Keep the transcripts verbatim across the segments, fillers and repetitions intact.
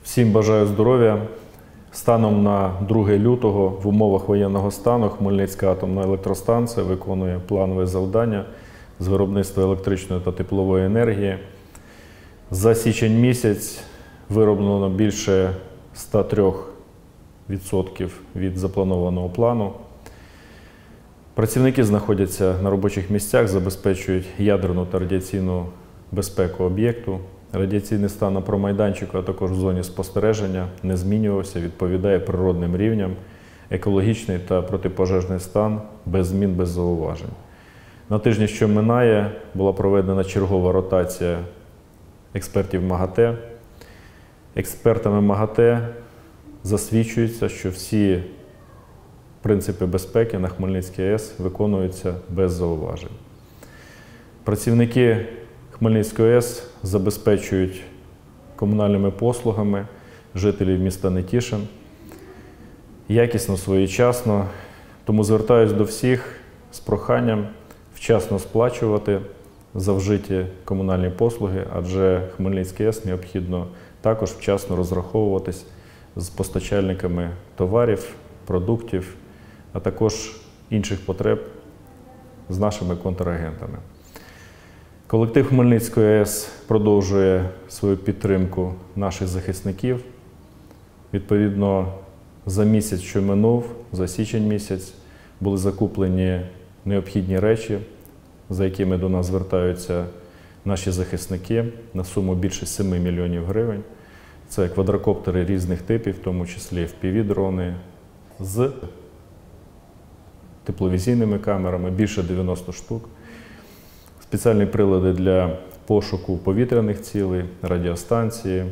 Всім бажаю здоров'я. Станом на друге лютого в умовах воєнного стану Хмельницька атомна електростанція виконує планове завдання з виробництва електричної та теплової енергії. За січень місяць вироблено більше ста трьох відсотків від запланованого плану. Працівники знаходяться на робочих місцях, забезпечують ядерну та радіаційну безпеку об'єкту. Радіаційний стан на промайданчику, а також в зоні спостереження не змінювався, відповідає природним рівням, екологічний та протипожежний стан без змін, без зауважень. На тижні, що минає, була проведена чергова ротація експертів МАГАТЕ. Експертами МАГАТЕ засвідчується, що всі принципи безпеки на Хмельницькій АЕС виконуються без зауважень. Працівники Хмельницької АЕС забезпечують комунальними послугами жителів міста Нетішин якісно, своєчасно. Тому звертаюся до всіх з проханням вчасно сплачувати за вжиті комунальні послуги, адже Хмельницькій АЕС необхідно також вчасно розраховуватись з постачальниками товарів, продуктів, а також інших потреб з нашими контрагентами. Колектив Хмельницької АЕС продовжує свою підтримку наших захисників. Відповідно, за місяць, що минув, за січень місяць, були закуплені необхідні речі, за якими до нас звертаються наші захисники на суму більше семи мільйонів гривень. Це квадрокоптери різних типів, в тому числі еф пі ві-дрони з тепловізійними камерами, більше дев'яноста штук. Спеціальні прилади для пошуку повітряних цілей, радіостанції,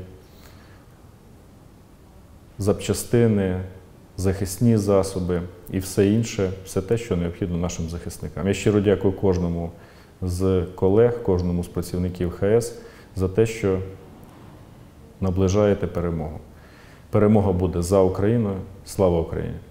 запчастини, захисні засоби і все інше, все те, що необхідно нашим захисникам. Я щиро дякую кожному з колег, кожному з працівників ХАЕС за те, що наближаєте перемогу. Перемога буде за Україною. Слава Україні!